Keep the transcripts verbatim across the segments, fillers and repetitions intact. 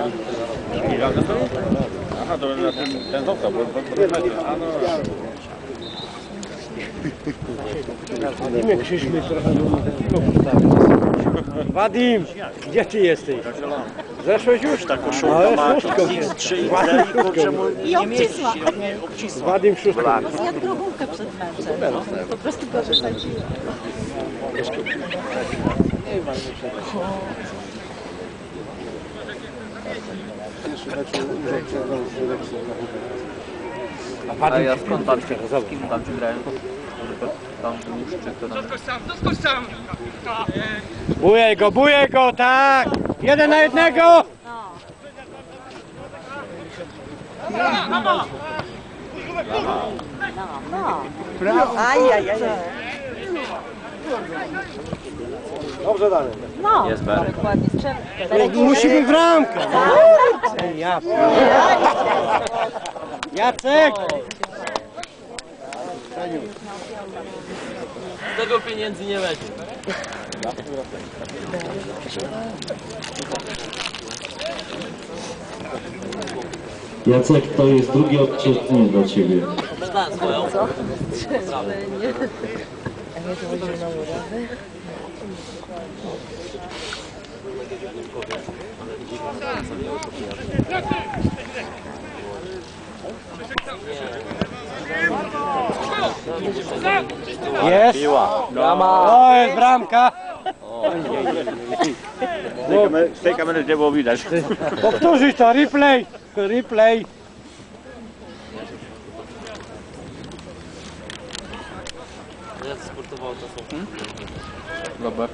Aha, to na ten, ten został, bo a no. Wadim, Krzyśmy trochę Wadim, gdzie ty jesteś? Zeszłeś już? Ta koszulka ma trzy i kurczę mu I obcisła. Wadim szóstka. Zjadł grochówkę przed meczem. Po prostu go wysadziłem. A ja skąd tam się, z kim tam ci grałem? Tam już czy kto tam? Doskocz sam! Bujaj go, bujaj go, tak! Jeden na jednego! Ajajaj. Dobrze dalej. No, Jest Berek. dokładnie. Strzel. Musi być bramka. Ja. Jacek! Z tego pieniędzy nie weźmie. Jacek, to jest drugie odczytnie dla Ciebie. Znam swoją. Strzelenie. A nie to chodzi na urawę? Jest! O, jest bramka! Z tej kamery, z tej kamery nie było widać. Powtórzyć to, replay! Replay! Jak sportował to są? Robert.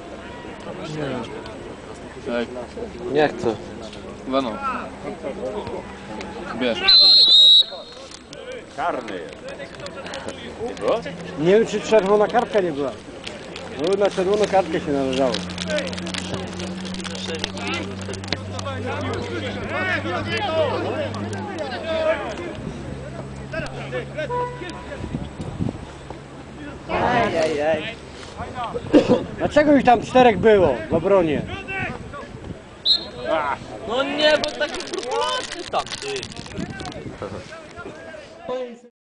Ej, Nie chcę. Wano. Bierz. Karny jest. Nie było? Nie wiem, czy czerwona kartka nie była. No, na czerwoną kartkę się należało. Ajajaj. Dlaczego ich tam czterech było w obronie? No nie, bo taki skrupulatny tam ty.